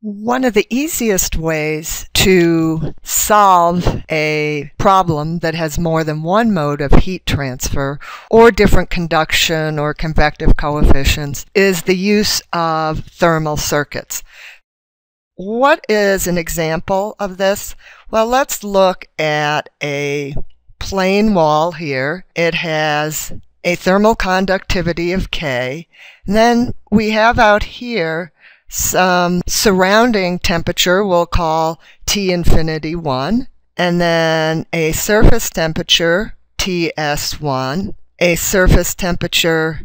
One of the easiest ways to solve a problem that has more than one mode of heat transfer or different conduction or convective coefficients is the use of thermal circuits. What is an example of this? Well, let's look at a plain wall here. It has a thermal conductivity of K. And then we have out here some surrounding temperature we'll call T infinity 1, and then a surface temperature TS1, a surface temperature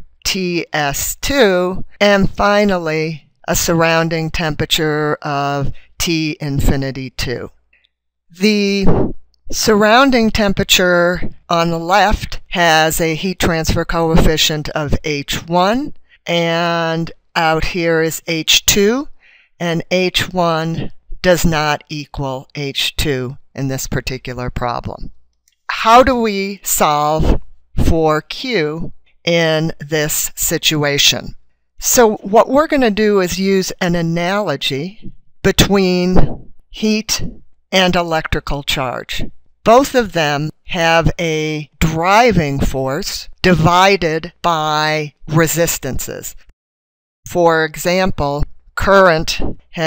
TS2, and finally a surrounding temperature of T infinity 2. The surrounding temperature on the left has a heat transfer coefficient of H1, and out here is H2, and H1 does not equal H2 in this particular problem. How do we solve for Q in this situation? So what we're going to do is use an analogy between heat and electrical charge. Both of them have a driving force divided by resistances. For example, current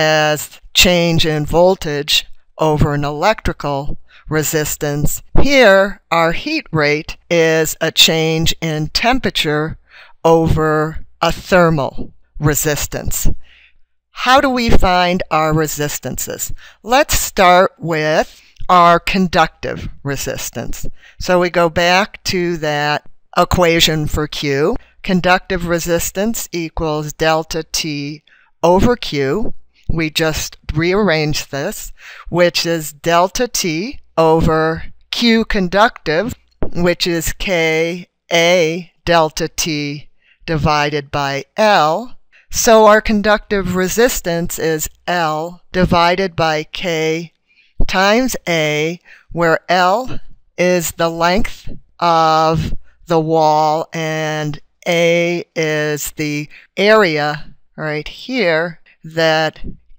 has change in voltage over an electrical resistance. Here, our heat rate is a change in temperature over a thermal resistance. How do we find our resistances? Let's start with our conductive resistance. So we go back to that equation for Q. Conductive resistance equals delta T over Q. We just rearrange this, which is delta T over Q conductive, which is K A delta T divided by L. So our conductive resistance is L divided by K times A, where L is the length of the wall and A is the area right here that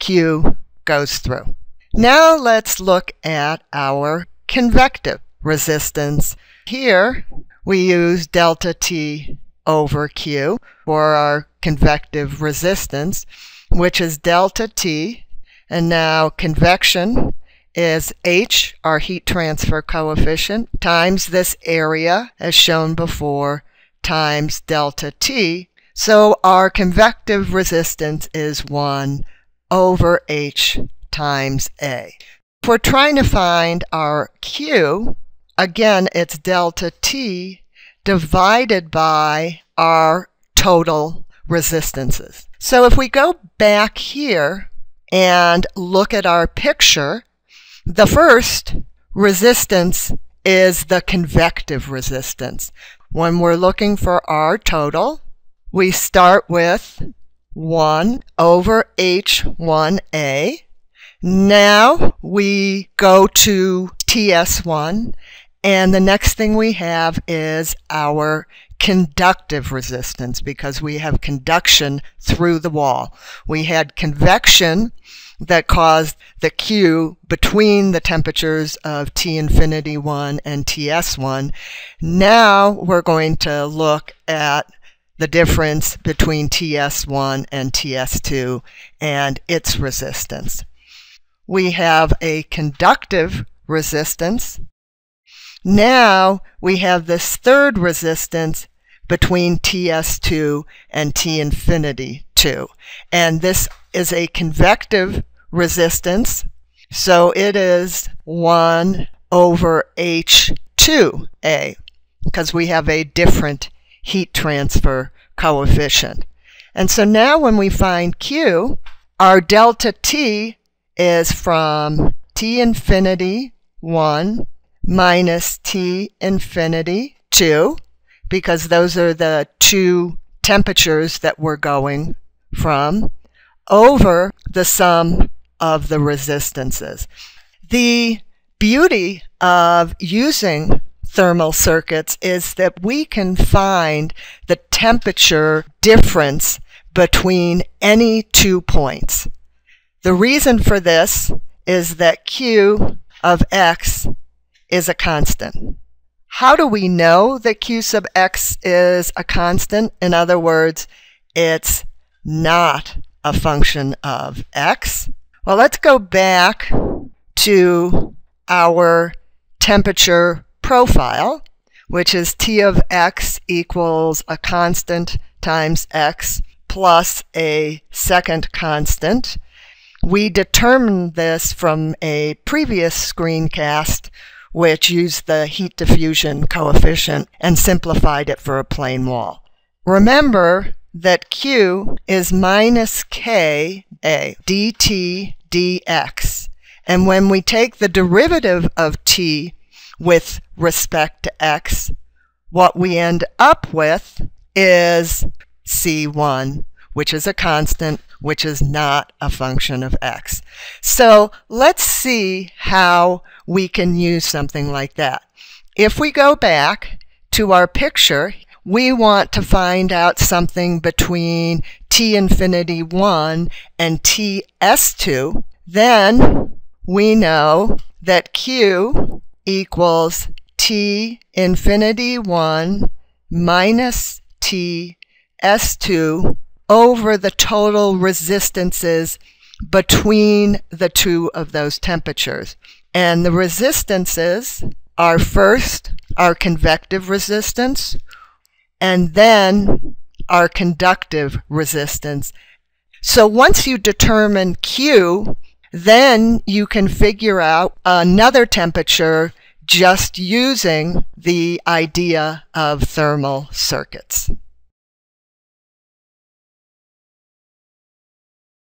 Q goes through. Now let's look at our convective resistance. Here we use delta T over Q for our convective resistance, which is delta T, and now convection is H, our heat transfer coefficient, times this area, as shown before, times delta T. So our convective resistance is 1 over H times A. If we're trying to find our Q, again, it's delta T divided by our total resistances. So if we go back here and look at our picture, the first resistance is the convective resistance. When we're looking for our total, we start with 1 over H1A. Now we go to TS1, and the next thing we have is our conductive resistance because we have conduction through the wall. We had convection that caused the Q between the temperatures of T infinity 1 and TS1. Now we're going to look at the difference between TS1 and TS2 and its resistance. We have a conductive resistance. Now we have this third resistance between TS2 and T infinity 2. And this is a convective resistance, so it is 1 over H2A because we have a different heat transfer coefficient. And so now when we find Q, our delta T is from T infinity 1 minus T infinity 2, because those are the two temperatures that we're going from, over the sum of the resistances. The beauty of using thermal circuits is that we can find the temperature difference between any 2 points. The reason for this is that Q of x is a constant. How do we know that Q sub x is a constant? In other words, it's not a function of x. Well, let's go back to our temperature profile, which is T of x equals a constant times x plus a second constant. We determined this from a previous screencast, which used the heat diffusion coefficient and simplified it for a plane wall. Remember that Q is minus Ka dt dx. And when we take the derivative of t with respect to x, what we end up with is C1, which is a constant, which is not a function of x. So let's see how we can use something like that. If we go back to our picture, we want to find out something between t infinity 1 and ts2. Then we know that Q equals t infinity 1 minus t S2 over the total resistances between the two of those temperatures. And the resistances are first our convective resistance and then our conductive resistance. So once you determine Q, then you can figure out another temperature just using the idea of thermal circuits.